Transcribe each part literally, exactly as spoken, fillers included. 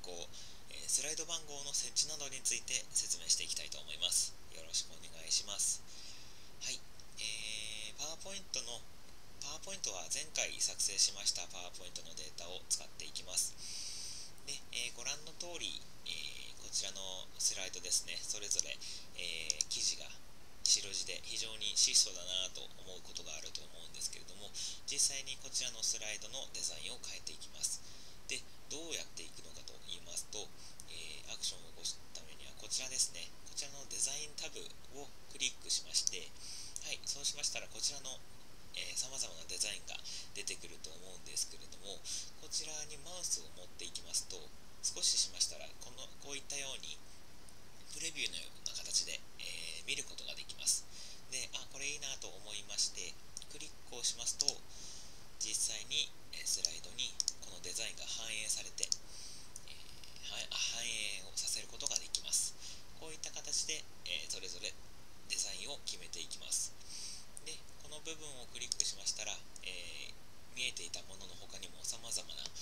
行、えースライド番号の設置などについて説明していきたいと思います。よろしくお願いします。はい、えー、パワーポイントのパワーポイントは前回作成しましたパワーポイントのデータを使っていきます。で、えーご覧の通り、えーこちらのスライドですね、それぞれ、えー記事が白地で非常に質素だなと思うことがあると思うんですけれども、実際にこちらのスライドのデザインを変えていきます。で、どうやっていくのかと言いますと、えーアクションを起こすためにはこちらですね、こちらのデザインタブをクリックしまして、はい、そうしましたらこちらのさまざまなデザインが出てくると思うんですけれども、こちらにマウスを持っていきますと、少ししましたらこのこういったようにプレビューのような形で、えー見ることができます。で、あ、これいいなと思いましてクリックをしますと、実際にスライドにこのデザインが反映されて、えー反映をさせることができます。こういった形で、えーそれぞれデザインを決めていきます。で、この部分をクリックしましたら、えー見えていたものの他にもさまざまな、はい、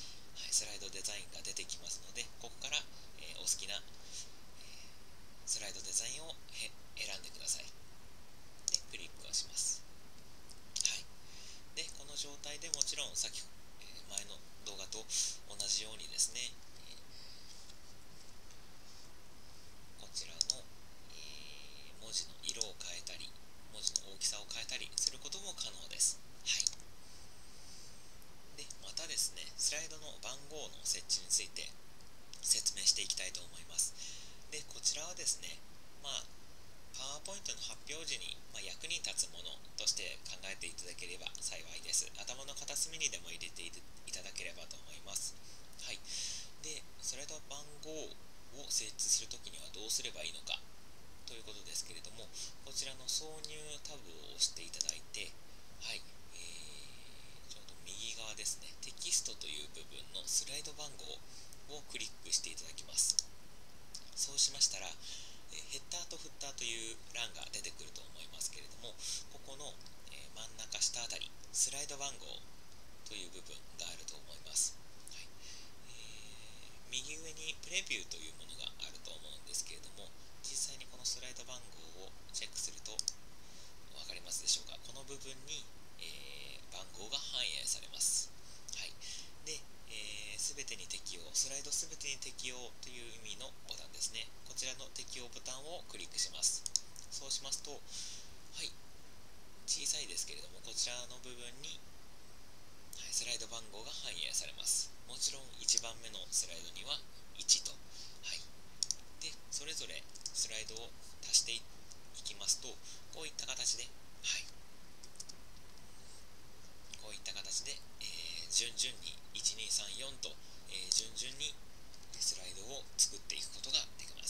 スライドデザインが出てきますので、ここから、えーお好きな、えースライドデザインを選んでください。で、クリックをします。はい。で、この状態でもちろん先、えー前の動画と同じようにですね、こちらの、えー文字の色を変えたり、文字の大きさを変えたりすることも可能です。はい。で、またですね、スライドの番号の設置について説明していきたいと思います。で、こちらはですね、まあ、パワーポイントの発表時に、まあ、役に立つものとして考えていただければ幸いです。頭の片隅にでも入れていただければと思います。はい。で、スライド番号を設置するときにはどうすればいいのかということですけれども、こちらの挿入タブを押していただいて、はい、えー、ちょうど右側ですね、テキストという部分のスライド番号をクリックしていただきます。そうしましたら、ヘッダーとフッターという欄が出てくると思いますけれども、ここの真ん中下あたり、スライド番号という部分があると思います。はい、えー、右上にプレビューというものがあると思うんですけれども、実際にこのスライド番号をチェックすると分かりますでしょうか。この部分に、えー、番号が反映されます。はい。で、えー、全てに適用、スライド全てに適用という意味のボタンですね。こちらの適用ボタンをクリックします。そうしますと、はい、小さいですけれども、こちらの部分に、はい、スライド番号が反映されます。もちろんいちばんめのスライドにはいちと、はい、でそれぞれスライドを足していきますと、こういった形で、はい、こういった形で、えー、順々にいちにさんよんと、えー、順々にスライドを作っていくことがで